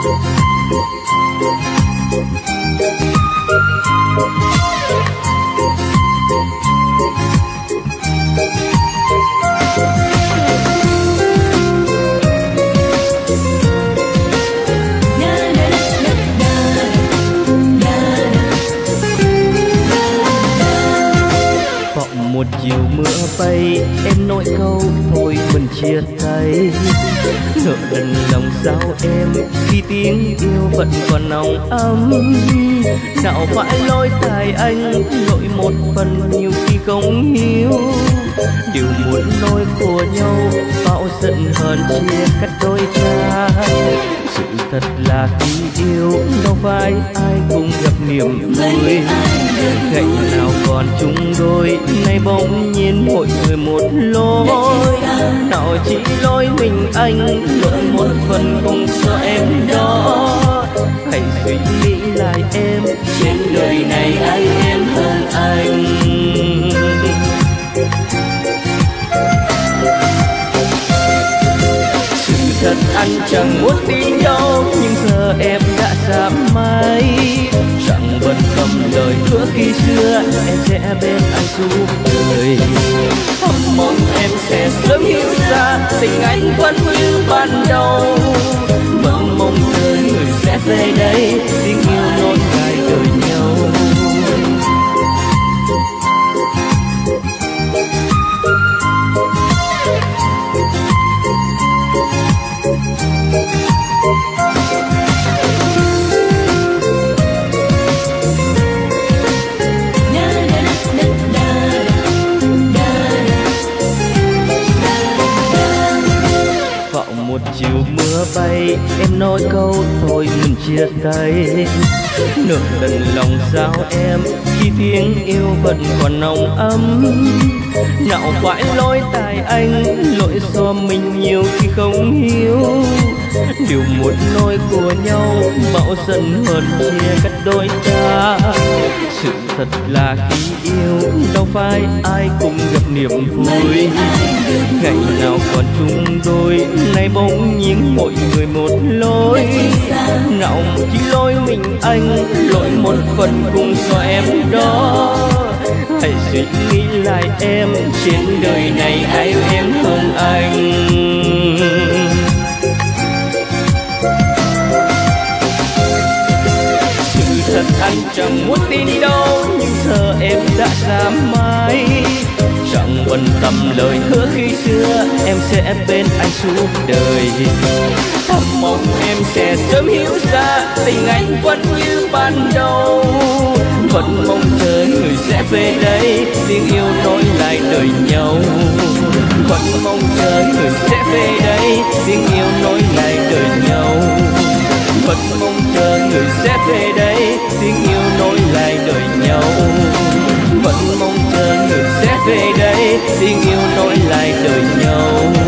Một chiều mưa bay em nói câu thôi mình chia tay, nợ đần lòng sao em khi tiếng yêu vẫn còn nồng ấm. Nào phải lỗi tại anh lỗi một phần nhiều khi không hiểu, điều muốn nói của nhau bão giận hờn chia cắt đôi ta. Sự thật là khi yêu đâu phải ai cũng gặp niềm vui, ngày nào còn chung đôi nay bỗng nhiên mỗi người một lối. Nào chỉ lỗi mình anh lỗi một phần không cho em đó. Hãy suy nghĩ lại em, trên đời này ai em hơn anh. Thật anh chẳng muốn tin đâu, nhưng giờ em đã dám mai. Chẳng vẫn cầm lời hứa khi xưa, em sẽ bên anh suốt đời. Thầm mong em sẽ sớm hiểu ra, tình anh vẫn như ban đầu. Vẫn mong đời người sẽ về đây, tình yêu nối dài đời nhau. Một chiều mưa bay em nói câu thôi mình chia tay, nửa lần lòng sao em khi tiếng yêu vẫn còn nồng ấm. Nào phải lỗi tại anh lỗi do mình nhiều khi không hiểu, điều muốn nói của nhau bão giận hờn chia cắt đôi ta. Sự thật là khi yêu đâu phải ai cũng gặp niềm vui, ngày nào còn chung đôi nay bỗng nhiên mỗi người một lối. Nào chỉ lỗi mình anh lỗi một phần cùng cho em đó. Hãy suy nghĩ lại em, trên đời này ai em hơn anh. Sự thật anh chẳng muốn tin đâu, nhưng giờ em đã dám mai. Chẳng bận tâm lời hứa khi xưa, em sẽ bên anh suốt đời. Thầm mong em sẽ sớm hiểu ra, tình anh vẫn như ban đầu. Vẫn mong chờ người sẽ về đây, tiếng yêu nối lại đời nhau. Vẫn mong chờ người sẽ về đây, tiếng yêu nối lại đời nhau. Vẫn mong chờ người sẽ về đây, tiếng yêu nối lại đời nhau. Vẫn mong chờ người sẽ về đây, tiếng yêu nối lại đời nhau.